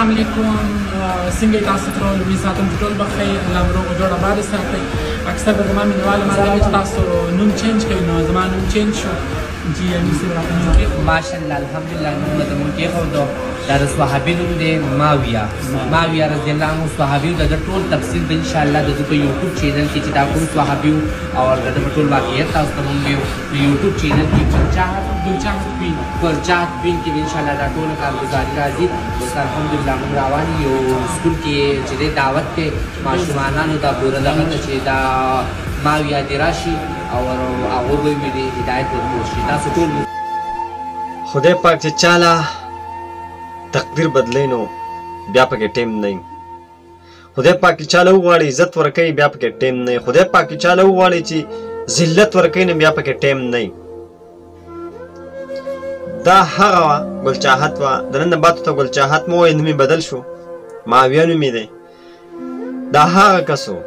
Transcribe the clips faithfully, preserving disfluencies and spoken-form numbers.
السلام علیکم څنګه تاسو ټول وی ساتم ټول بخیر الله مو روغ جوړ آباد ساتي اکثر د زما مینوال ماته چې تاسو نوم چینج کوي نو زما نوم چینج شو جی امي سره راځم ماشاءالله الحمدلله نوم د مونږ کې خو دو د صحابي نوم دی ماویہ ماویہ رضی الله عنه صحابي د ټول تفصیل به ان شاء الله د په یوټیوب چینل کې چې دا کوم صحابي او د ټول واقعیت تاسو ته مونږ په یوټیوب چینل کې چاهت ګلچاهت بین ګلچاهت بین کې ان شاء الله دا ټول کارګزاري راځي اوس الحمدلله موږ روان یو سکول کې چې دعوت ته ماشومانانو دا پوره دغه چې دا ماویہ دی راشي او هغه به مې هدایت ورکړي تاسو ټول خدای پاک چې چاله تقدیر بدلی نو بیا پکې ټیم نه خدای پاک چې چاله وغواړي عزت ورکوي بیا پکې ټیم نه خدای پاک چې چاله وغواړي چې ذلت ورکوي نو بیا پکې ټیم نه دا هغه ګلچاهت وه د نن نه بعد ته ګلچاهت مو وایي نوم یې بدل شو ماویہ نوم یې دی دا هغه کس و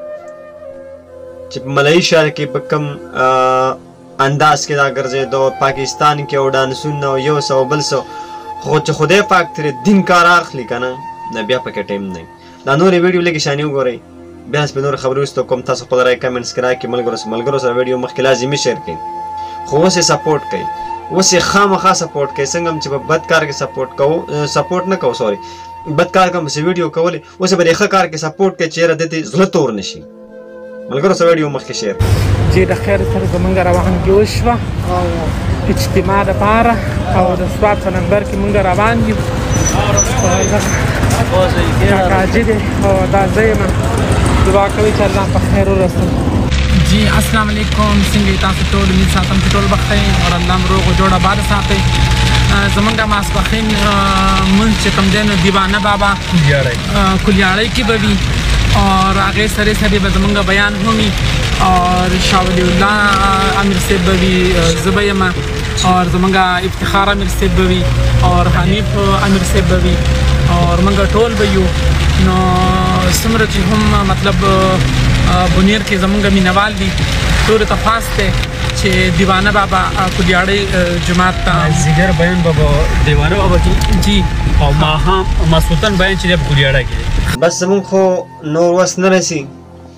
چې په ملایي ښار کې په کوم انداز کې دا ګرځېدو پاکستان کې او ډانسونه او یو څه او بل څه خو چې خدای پاک ترې دین کار اخلي که نه نه بیا پکې ټیم نه دا نورې ویډیو لږې شانې وګورئ بیا پې نورې خبرې وروسته کوم تاسو خپل رای کمنټس کې راکړئ ملګرو سره ملګرو سره ویډیو مخکې لازمي شیر کړئ خو اوس یې سپورټ کوئ اوس یې خامخا سپورټ کوئ څنګه هم چې په بد کار کې سپورټ کوو سپورټ نه کوو سوري بد کار کوم چې ویډیو کولې اوس یې به د ښه کار کې سپورټ کوئ چې یاره دې ته زړه تور نه شي ملګرو سره ویډیو مخکې شیر کړئ چې د خیر سره زمونږ روانګي وشوه او اجتماع دپاره او د سوات په نمبر کې مونږ روان یو کاکا جي دی او دا زه یم دعا کوئ چې الله په خیر ورسوي جی السلام علیکم څنګه تاسو ټول امید ساتم چې ټول بخیر او الله مو روغ جوړ آباد ساتي زمونږ ماسپښین مونځ چې کوم دی نو دیوانه بابا کلیاړی کې به وي اور هغې سره سره به زمونږ بیان هم وي اور شاه ولی الله امیر صاحب به وي زه به یم اور زمونږ افتخار امیر صاحب به وي اور حنیف امیر صاحب به وي اور موږ ټول به یو نو څومره چې هم مطلب بنیر کې زمونږ مینوال دي ټولو ته خاص دی چې دیوانه بابا کلیاړی جماعت ته زیګر بیان بابا دیوانه بابا کې جی او ماښام ماسخوتن بیان چې دی په کلیاړی کې بس زمونږ خو نور وس نه رسي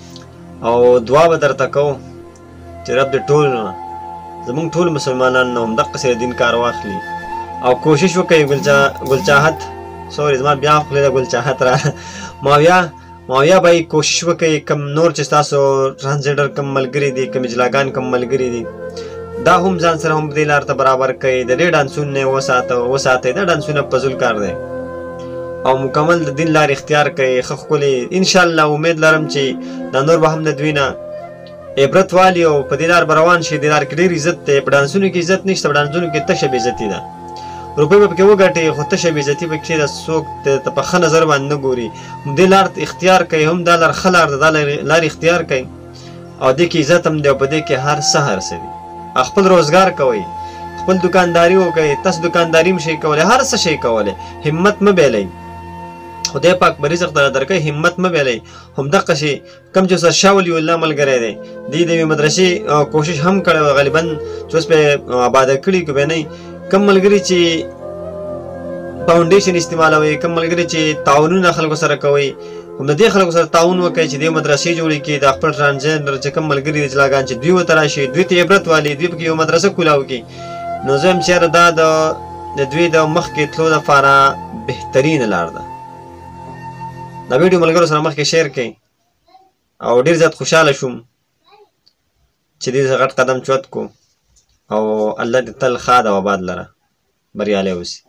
او دعا به درته کوو چې رب د ټولو نه زمونږ ټول مسلمانان نه همدقسې د دین کار واخلي او کوشش وکوي ګلچاهت سوري زما بیا خولې ته ګلچاهت را ماویہ ماویہ به کوشش وکوي کم نور چې ستاسو ټرانسجنډر کم ملګري دي کم اجلاګان کم ملګري دي دا هم ځان سره هم دې لار ته برابر کوي د دې ډانسونه نه وساته وساتئ دا ډانسونه فضول کار دی او مکمل د دین لار اختیار کوي ښه ښکلې انشاءالله امید لرم چې دا نور به هم د دوی نه عبرت والي او په دې لار به روان شي دې لار کې ډېر عزت دی په ډانسونو کې عزت نشته په ډانسونو کې تشه بېعزتي ده روپۍ به پکې وګټې خو تشه بېعزتي پکې ده څوک ته په ښه نظر باندې نه ګوري دې لار اختیار کوي هم دا لار ښه لار ده دا لار اختیار کوي او دې کې عزت هم دی او په دې کې هر څه هر څه دي خپل روزګار کوئ خپل دکانداري وکړئ تاسو دکانداري هم شئ کولی هر څه شئ کولی همت مه بیلئ خدای پاک به رزق در درکوي همت مه بیلئ همدقسې کوم چې استاد شاه ولی الله ملګری دی دې د یوې مدرسې کوشش هم کړی و غالبا چې اوس پې آباده کړي که به نه کم ملګري چې فاونډیشن استعمالوي کم ملګري چې تعاونونه خلکو سره کوي هم د دې خلکو سره تعاون وکړئ چې دې مدرسې جوړې کړي د خپل ټرانسجنډر چې کم ملګري دي اجلاګان چې دوی ورته راشي دوی ته عبرت والي دوی پکې یو مدرسه کولاو کړي نو زه یم چېرې دا د دوی د مخکې تلو دپاره بهترینه لار ده دا ویډیو ملګرو سره مخکې شیر کړئ او ډېر زیات خوشحاله شوم چې دې غټ قدم چوت کو او الله دې تل ښاد او آباد لره بریالی اوسي